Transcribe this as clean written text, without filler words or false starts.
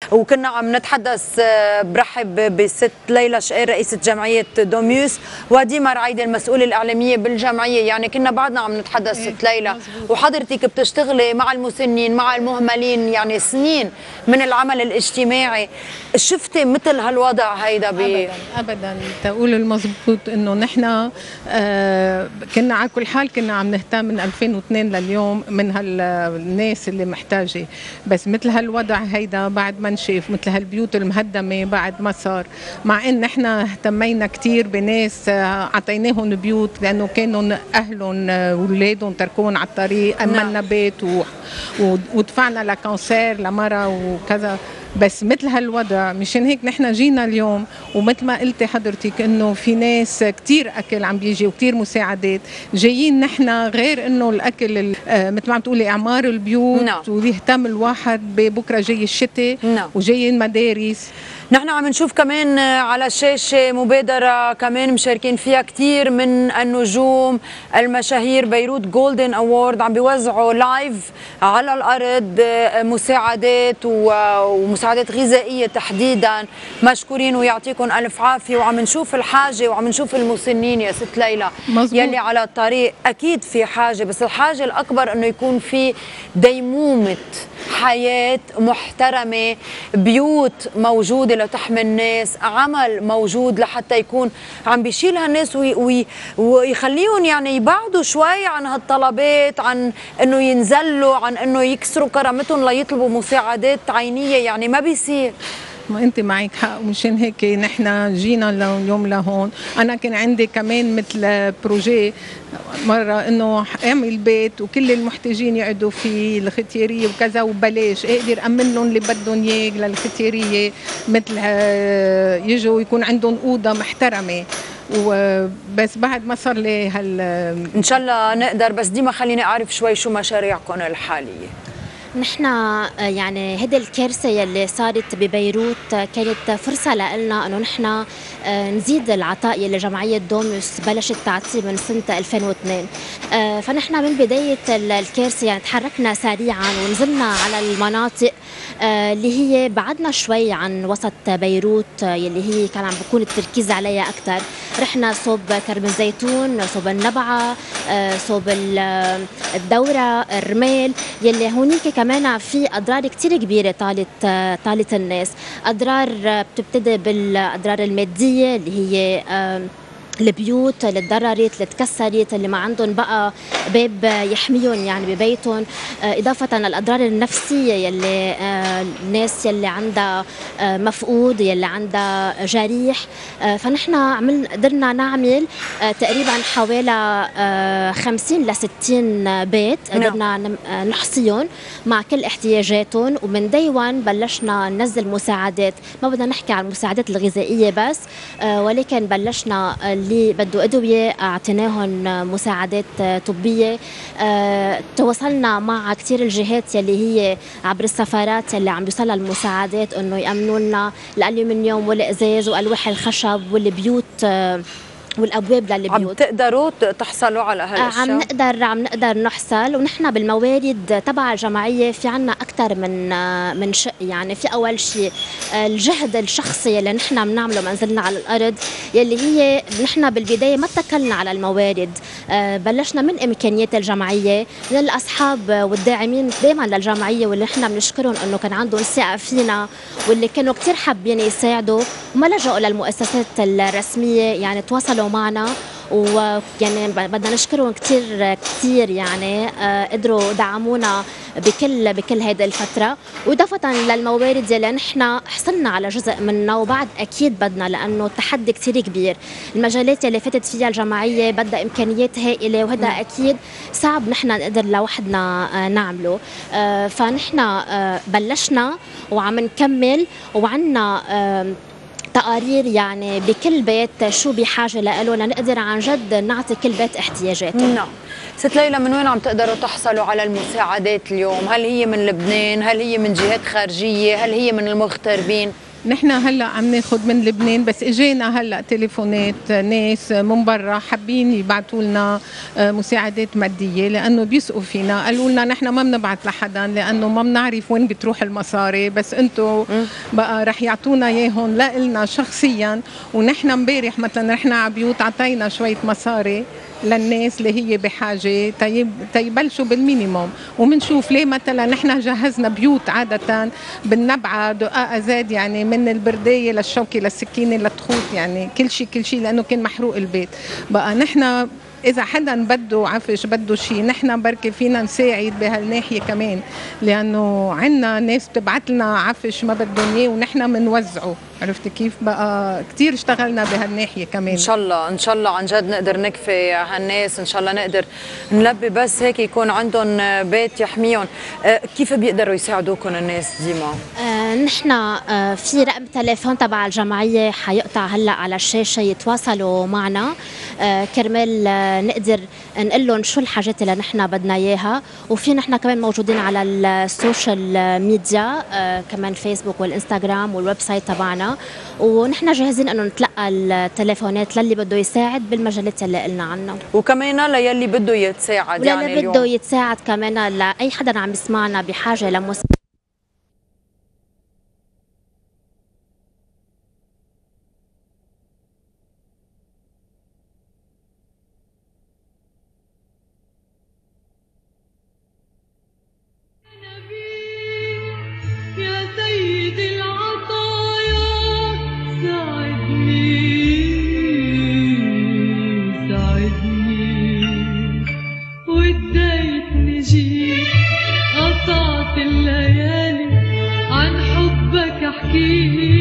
وكنا عم نتحدث برحب بست ليلى شقير رئيسة جمعية دوميوس وديما رعيدة المسؤولة الإعلامية بالجمعية. يعني كنا بعدنا عم نتحدث ست ليلى، وحضرتك بتشتغلي مع المسنين مع المهملين يعني سنين من العمل الاجتماعي، شفتي مثل هالوضع هيدا ابدا تقول المضبوط انه نحن كنا على كل حال كنا عم نهتم من 2002 لليوم من هالناس اللي محتاجه، بس مثل هالوضع هيدا بعد ما نشوف مثل هالبيوت المهدمه بعد ما صار، مع ان نحن اهتمينا كثير بناس اعطيناهم بيوت لانه كانوا اهلهم واولادهم تركوهم على الطريق، امنا بيت ودفعنا لكانسير لمرة وكذا. بس مثل هالوضع مشان هيك نحن جينا اليوم، ومثل ما قلتي حضرتك انه في ناس كثير اكل عم بيجي وكثير مساعدات جايين. نحن غير انه الاكل مثل ما عم تقولي اعمار البيوت ويهتم الواحد ببكره جاي الشتاء وجاي المدارس. نحن عم نشوف كمان على الشاشة مبادرة كمان مشاركين فيها كتير من النجوم المشاهير، بيروت جولدن أوورد، عم بيوزعوا لايف على الأرض مساعدات ومساعدات غذائية تحديدا. مشكورين ويعطيكم ألف عافية. وعم نشوف الحاجة وعم نشوف المسنين يا ست ليلى يلي على الطريق. أكيد في حاجة، بس الحاجة الأكبر أنه يكون في ديمومة حياة محترمة، بيوت موجودة لتحمي الناس، عمل موجود لحتى يكون عم بيشيل هالناس ويخليهم يعني يبعدوا شوي عن هالطلبات، عن انه ينزلوا، عن انه يكسروا كرامتهم ليطلبوا مساعدات عينية. يعني ما بيصير. ما انت معك حق، ومشان هيك نحن جينا اليوم لهون. انا كان عندي كمان مثل بروجي مره انه اعمل بيت وكل المحتاجين يقعدوا فيه الختياريه وكذا وببلاش، اقدر امن لهم اللي بدهم اياه للختياريه، مثل يجوا يكون عندهم اوضه محترمه. وبس بعد ما صار لي ان شاء الله نقدر. بس ديما خليني اعرف شوي شو مشاريعكم الحاليه. نحن يعني هيدي الكارثة يلي صارت ببيروت كانت فرصة لنا انه نحن نزيد العطاء يلي جمعية دوميوس بلشت تعطيه من سنة 2002. فنحن من بداية الكارثة يعني تحركنا سريعا ونزلنا على المناطق اللي هي بعدنا شوي عن وسط بيروت يلي هي كان عم بيكون التركيز عليها أكثر. رحنا صوب كرم الزيتون، صوب النبعة، صوب الدورة، الرمال، يلي هونيك كمان في أضرار كتير كبيرة طالت الناس. أضرار بتبتدي بالأضرار المادية اللي هي البيوت اللي تضررت، اللي تكسرت، اللي ما عندهم بقى باب يحميهم يعني ببيتهم، إضافة للأضرار النفسية يلي الناس يلي عندها مفقود، يلي عندها جريح. فنحن قدرنا نعمل تقريبا حوالي 50 ل 60 بيت قدرنا نحصيهم مع كل احتياجاتهم. ومن داي 1 بلشنا ننزل مساعدات، ما بدنا نحكي عن المساعدات الغذائية بس، ولكن بلشنا اللي بده أدوية أعطيناهم مساعدات طبية. تواصلنا مع كثير الجهات يلي هي عبر السفارات يلي عم بيوصلها المساعدات انه يأمنوا لنا الألومنيوم والإزاز وألواح الخشب والبيوت والابواب للبيوت. عم تقدروا تحصلوا على هالاشياء؟ عم نقدر نحصل. ونحن بالموارد تبع الجمعيه في عنا اكثر من شق. يعني في اول شيء الجهد الشخصي اللي نحن بنعمله منزلنا على الارض، يلي هي نحن بالبدايه ما اتكلنا على الموارد، بلشنا من امكانيات الجمعيه، من الاصحاب والداعمين دائما للجمعيه واللي نحن بنشكرهم انه كان عندهم ثقه فينا واللي كانوا كثير حابين يساعدوا وما لجأوا للمؤسسات الرسميه، يعني تواصلوا معنا. ويعني بدنا نشكرهم كثير يعني قدروا دعمونا بكل هيدي الفترة. وإضافة للموارد يلي نحن حصلنا على جزء منها وبعد أكيد بدنا، لأنه التحدي كثير كبير. المجالات يلي فاتت فيها الجمعية بدها إمكانيات هائلة وهذا أكيد صعب نحن نقدر لوحدنا نعمله. فنحن بلشنا وعم نكمل وعنا تقارير يعني بكل بيت شو بحاجه له لنقدر عن جد نعطي كل بيت احتياجاته. نعم. ست ليلى، من وين عم تقدروا تحصلوا على المساعدات اليوم؟ هل هي من لبنان؟ هل هي من جهات خارجيه؟ هل هي من المغتربين؟ نحن هلا عم ناخذ من لبنان، بس اجينا هلا تليفونات ناس من برا حابين يبعثوا لنا مساعدات ماديه، لانه بيثقوا فينا. قالوا لنا نحن ما بنبعث لحدا لانه ما بنعرف وين بتروح المصاري، بس انتم بقى رح يعطونا اياهم لنا شخصيا. ونحن امبارح مثلا رحنا على بيوت عطينا شويه مصاري للناس اللي هي بحاجه تيبلشوا بالمينيموم. ومنشوف ليه مثلا نحن جهزنا بيوت عاده بالنبعه دقائق زاد، يعني من البردايه للشوكه للسكينه للتخوت، يعني كل شيء لانه كان محروق البيت. بقى نحن إذا حدا بده عفش بده شيء، نحن بركي فينا نساعد بهالناحية كمان، لأنه عنا ناس بتبعت لنا عفش ما بدهم إياه ونحن منوزعه. عرفت كيف؟ بقى كتير اشتغلنا بهالناحية كمان. إن شاء الله عن جد نقدر نكفي هالناس، إن شاء الله نقدر نلبي بس هيك يكون عندهم بيت يحميهم. كيف بيقدروا يساعدوكم الناس ديما؟ نحن في رقم تليفون تبع الجمعية حيقطع هلا على الشاشة، يتواصلوا معنا كرمال نقدر نقول لهم شو الحاجات اللي نحن بدنا اياها. وفي نحن كمان موجودين على السوشيال ميديا، كمان فيسبوك والانستغرام والويب سايت تبعنا، ونحن جاهزين انه نتلقى التليفونات للي بده يساعد بالمجالات اللي قلنا عنها، وكمان للي بده يتساعد، يعني وللي بده يتساعد كمان، لاي حدا عم يسمعنا بحاجه لمساعدة. قطعت الليالي عن حبك احكيلي